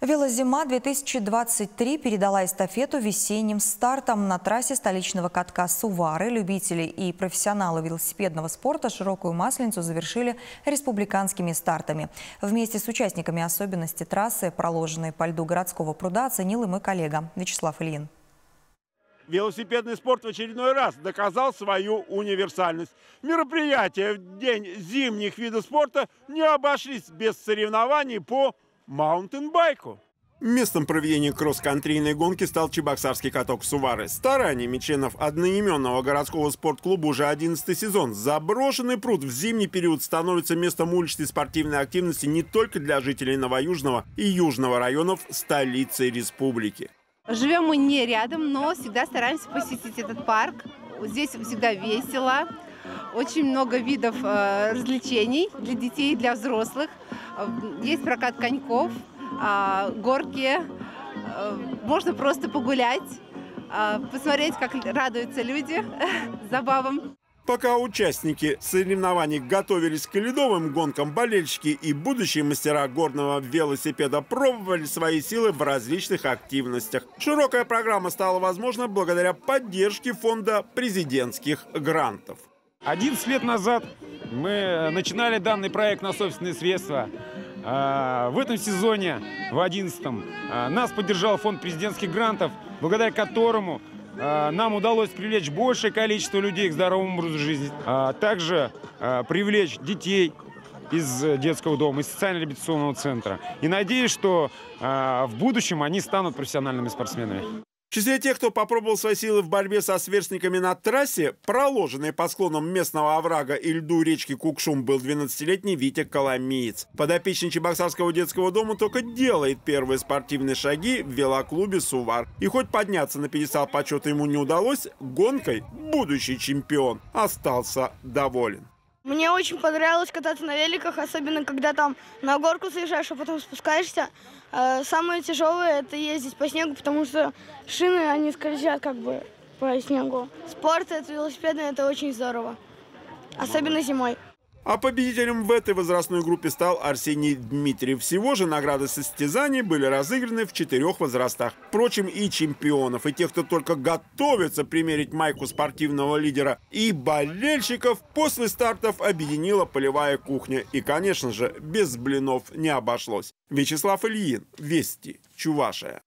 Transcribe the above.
Велозима-2023 передала эстафету весенним стартам. На трассе столичного катка Сувары любители и профессионалы велосипедного спорта широкую Масленицу завершили республиканскими стартами. Вместе с участниками особенности трассы, проложенной по льду городского пруда, оценил и мой коллега Вячеслав Ильин. Велосипедный спорт в очередной раз доказал свою универсальность. Мероприятия в день зимних видов спорта не обошлись без соревнований по маунтинбайку. Местом проведения кросс-контрийной гонки стал чебоксарский каток Сувары. Стараниями членов одноименного городского спортклуба уже 11-й сезон. Заброшенный пруд в зимний период становится местом уличной спортивной активности не только для жителей Новоюжного и Южного районов столицы республики. Живем мы не рядом, но всегда стараемся посетить этот парк. Здесь всегда весело. Очень много видов развлечений для детей и для взрослых. Есть прокат коньков, горки. Можно просто погулять, посмотреть, как радуются люди забавам. Пока участники соревнований готовились к ледовым гонкам, болельщики и будущие мастера горного велосипеда пробовали свои силы в различных активностях. Широкая программа стала возможна благодаря поддержке фонда президентских грантов. 11 лет назад мы начинали данный проект на собственные средства. В этом сезоне, в 2011-м, нас поддержал фонд президентских грантов, благодаря которому нам удалось привлечь большее количество людей к здоровому образу жизни, а также привлечь детей из детского дома, из социально-реабилитационного центра. И надеюсь, что в будущем они станут профессиональными спортсменами. В числе тех, кто попробовал свои силы в борьбе со сверстниками на трассе, проложенной по склонам местного оврага и льду речки Кукшум, был 12-летний Витя Коломиец. Подопечный Чебоксарского детского дома только делает первые спортивные шаги в велоклубе «Сувар». И хоть подняться на пьедестал почета ему не удалось, гонкой будущий чемпион остался доволен. Мне очень понравилось кататься на великах, особенно когда там на горку заезжаешь, а потом спускаешься. Самое тяжелое — это ездить по снегу, потому что шины, они скользят как бы по снегу. Спорт это велосипедный, это очень здорово, особенно зимой. А победителем в этой возрастной группе стал Арсений Дмитриев. Всего же награды состязаний были разыграны в 4 возрастах. Впрочем, и чемпионов, и тех, кто только готовится примерить майку спортивного лидера, и болельщиков после стартов объединила полевая кухня. И, конечно же, без блинов не обошлось. Вячеслав Ильин, Вести, Чувашия.